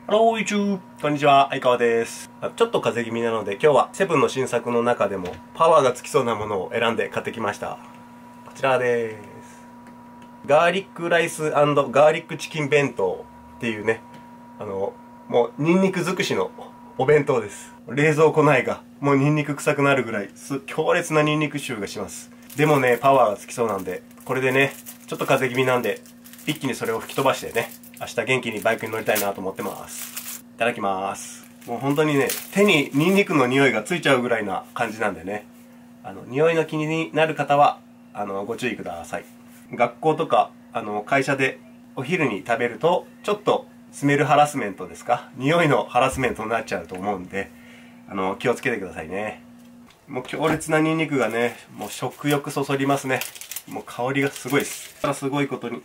ハロー、YouTube! こんにちは、相川です。ちょっと風邪気味なので、今日はセブンの新作の中でもパワーがつきそうなものを選んで買ってきました。こちらです。ガーリックライス&ガーリックチキン弁当っていうね、もうニンニク尽くしのお弁当です。冷蔵庫内がもうニンニク臭くなるぐらい強烈なニンニク臭がします。でもね、パワーがつきそうなんで、これでね、ちょっと風邪気味なんで、一気にそれを吹き飛ばしてね、明日元気にバイクに乗りたいなと思ってます。いただきます。もう本当にね、手にニンニクの匂いがついちゃうぐらいな感じなんでね、匂いの気になる方は、ご注意ください。学校とか、会社でお昼に食べると、ちょっとスメルハラスメントですか？匂いのハラスメントになっちゃうと思うんで、気をつけてくださいね。もう強烈なニンニクがね、もう食欲そそりますね。もう香りがすごいです。ただすごいことに。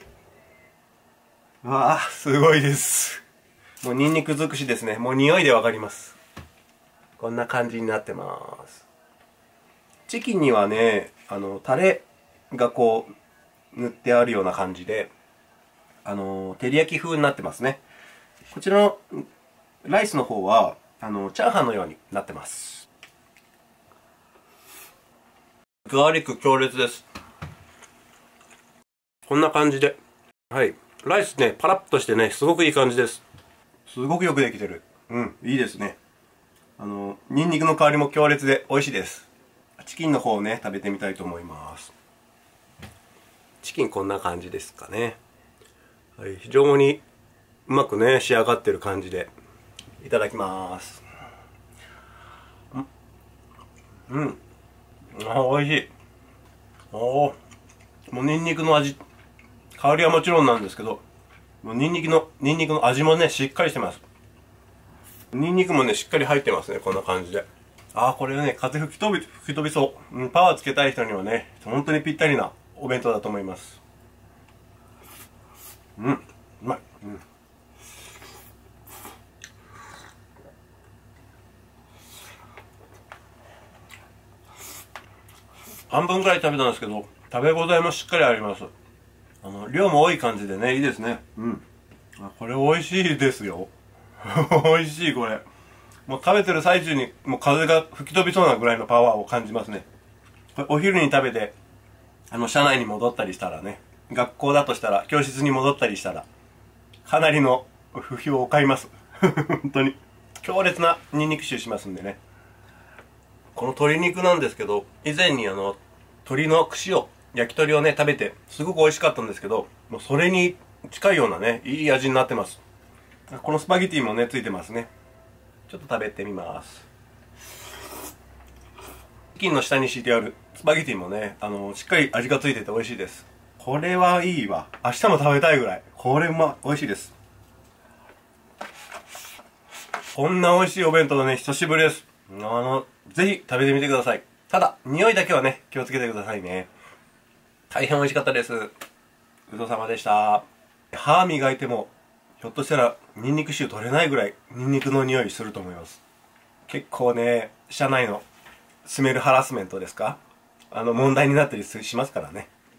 わあ、すごいです。もうニンニク尽くしですね。もう匂いでわかります。こんな感じになってます。チキンにはね、タレがこう、塗ってあるような感じで、照り焼き風になってますね。こちらのライスの方は、チャーハンのようになってます。ガーリック強烈です。こんな感じで。はい。ライスね、パラッとしてね、すごくいい感じです。すごくよくできてる。うん、いいですね。ニンニクの香りも強烈で美味しいです。チキンの方をね、食べてみたいと思います。チキンこんな感じですかね。はい、非常にうまくね、仕上がってる感じで。いただきます。うん。あ、美味しい。おー。もうニンニクの味、香りはもちろんなんですけど、もうニンニクの味もね、しっかりしてます。ニンニクもね、しっかり入ってますね、こんな感じで。ああ、これね、風吹き飛びそう。うん、パワーつけたい人にはね、本当にぴったりなお弁当だと思います。うん、うまい。うん。半分くらい食べたんですけど、食べ応えもしっかりあります。量も多い感じでね、いいですね。うん。あ、これ美味しいですよ。美味しい、これ。もう食べてる最中に、もう風が吹き飛びそうなぐらいのパワーを感じますね。これお昼に食べて、車内に戻ったりしたらね、学校だとしたら、教室に戻ったりしたら、かなりの不評を買います。本当に。強烈なニンニク臭しますんでね。この鶏肉なんですけど、以前に鶏の串を、焼き鳥をね、食べて、すごく美味しかったんですけど、もうそれに近いようなね、いい味になってます。このスパゲティもね、ついてますね。ちょっと食べてみます。チキンの下に敷いてあるスパゲティもね、しっかり味がついてて美味しいです。これはいいわ。明日も食べたいぐらい。これ美味しいです。こんな美味しいお弁当ね、久しぶりです。ぜひ食べてみてください。ただ、匂いだけはね、気をつけてくださいね。大変美味しかったです。ごちそうさまでした。歯磨いても、ひょっとしたらニンニク臭取れないぐらいニンニクの匂いすると思います。結構ね、社内のスメルハラスメントですか？問題になったりしますからね。